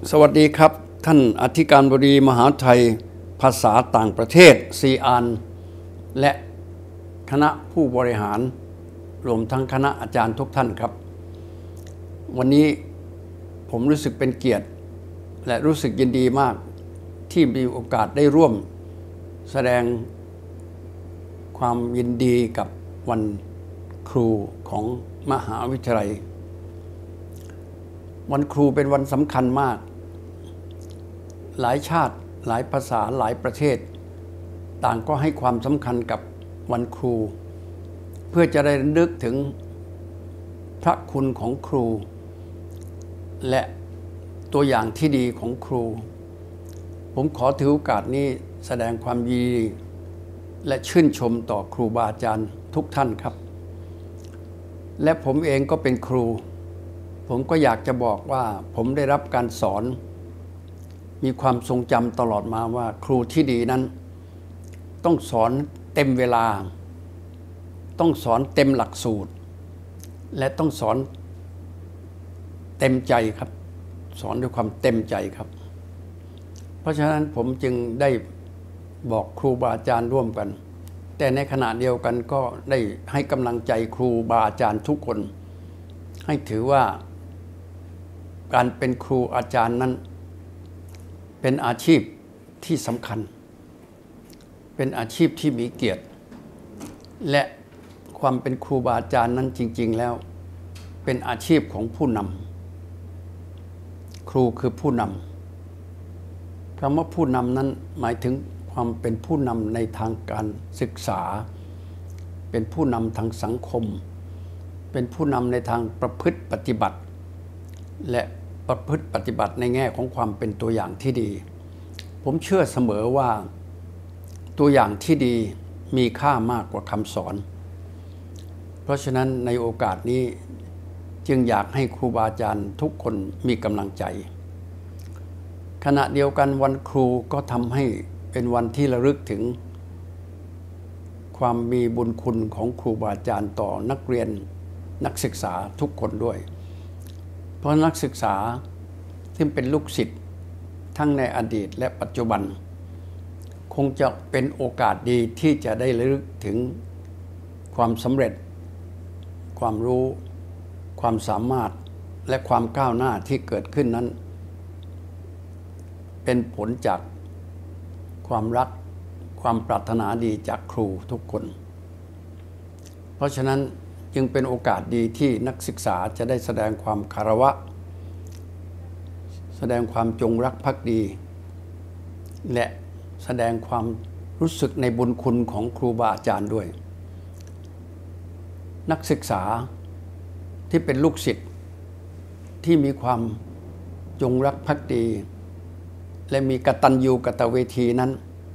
สวัสดีครับท่านอธิการบดีมหาวิทยาลัยภาษาต่างประเทศซีอานและคณะผู้บริหารรวมทั้งคณะอาจารย์ทุกท่านครับวันนี้ผมรู้สึกเป็นเกียรติและรู้สึกยินดีมากที่มีโอกาสได้ร่วมแสดงความยินดีกับวันครูของมหาวิทยาลัยวันครูเป็นวันสำคัญมากหลายชาติหลายภาษาหลายประเทศต่างก็ให้ความสำคัญกับวันครูเพื่อจะได้นึกถึงพระคุณของครูและตัวอย่างที่ดีของครูผมขอถือโอกาสนี้แสดงความยินดีและชื่นชมต่อครูบาอาจารย์ทุกท่านครับและผมเองก็เป็นครูผมก็อยากจะบอกว่าผมได้รับการสอนมีความทรงจำตลอดมาว่าครูที่ดีนั้นต้องสอนเต็มเวลาต้องสอนเต็มหลักสูตรและต้องสอนเต็มใจครับสอนด้วยความเต็มใจครับเพราะฉะนั้นผมจึงได้บอกครูบาอาจารย์ร่วมกันแต่ในขณะเดียวกันก็ได้ให้กำลังใจครูบาอาจารย์ทุกคนให้ถือว่าการเป็นครูอาจารย์นั้นเป็นอาชีพที่สำคัญเป็นอาชีพที่มีเกียรติและความเป็นครูบาอาจารย์นั้นจริงๆแล้วเป็นอาชีพของผู้นำครูคือผู้นำคำว่าผู้นำนั้นหมายถึงความเป็นผู้นำในทางการศึกษาเป็นผู้นำทางสังคมเป็นผู้นำในทางประพฤติปฏิบัติและประพฤติปฏิบัติในแง่ของความเป็นตัวอย่างที่ดีผมเชื่อเสมอว่าตัวอย่างที่ดีมีค่ามากกว่าคำสอนเพราะฉะนั้นในโอกาสนี้จึงอยากให้ครูบาอาจารย์ทุกคนมีกำลังใจขณะเดียวกันวันครูก็ทำให้เป็นวันที่ระลึกถึงความมีบุญคุณของครูบาอาจารย์ต่อนักเรียนนักศึกษาทุกคนด้วยเพราะนักศึกษาที่เป็นลูกศิษย์ทั้งในอดีตและปัจจุบันคงจะเป็นโอกาสดีที่จะได้ระลึกถึงความสำเร็จความรู้ความสามารถและความก้าวหน้าที่เกิดขึ้นนั้นเป็นผลจากความรักความปรารถนาดีจากครูทุกคนเพราะฉะนั้นจึงเป็นโอกาสดีที่นักศึกษาจะได้แสดงความคารวะแสดงความจงรักภักดีและแสดงความรู้สึกในบุญคุณของครูบาอาจารย์ด้วยนักศึกษาที่เป็นลูกศิษย์ที่มีความจงรักภักดีและมีกตัญญูกตเวทีนั้น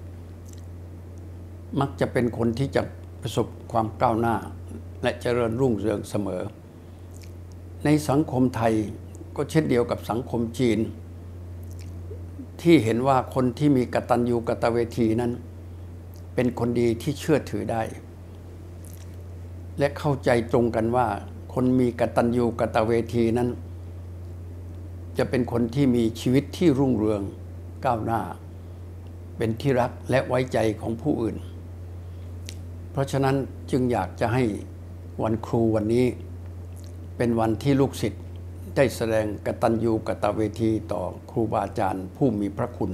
มักจะเป็นคนที่จะประสบความก้าวหน้าและเจริญรุ่งเรืองเสมอในสังคมไทยก็เช่นเดียวกับสังคมจีนที่เห็นว่าคนที่มีกตัญญูกตเวทีนั้นเป็นคนดีที่เชื่อถือได้และเข้าใจตรงกันว่าคนมีกตัญญูกตเวทีนั้นจะเป็นคนที่มีชีวิตที่รุ่งเรืองก้าวหน้าเป็นที่รักและไว้ใจของผู้อื่นเพราะฉะนั้นจึงอยากจะให้วันครูวันนี้เป็นวันที่ลูกศิษย์ได้แสดงกตัญญูกตเวทีต่อครูบาอาจารย์ผู้มีพระคุณ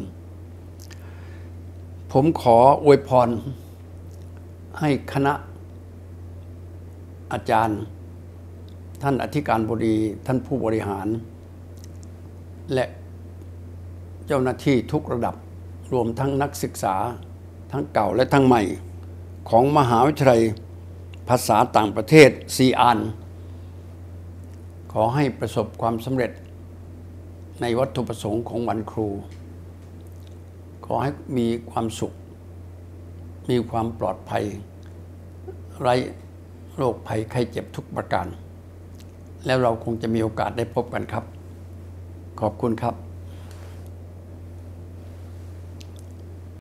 ผมขออวยพรให้คณะอาจารย์ท่านอธิการบดีท่านผู้บริหารและเจ้าหน้าที่ทุกระดับรวมทั้งนักศึกษาทั้งเก่าและทั้งใหม่ของมหาวิทยาลัยภาษาต่างประเทศซีอานขอให้ประสบความสำเร็จในวัตถุประสงค์ของวันครูขอให้มีความสุขมีความปลอดภัยไร้โรคภัยไข้เจ็บทุกประการแล้วเราคงจะมีโอกาสได้พบกันครับขอบคุณครับ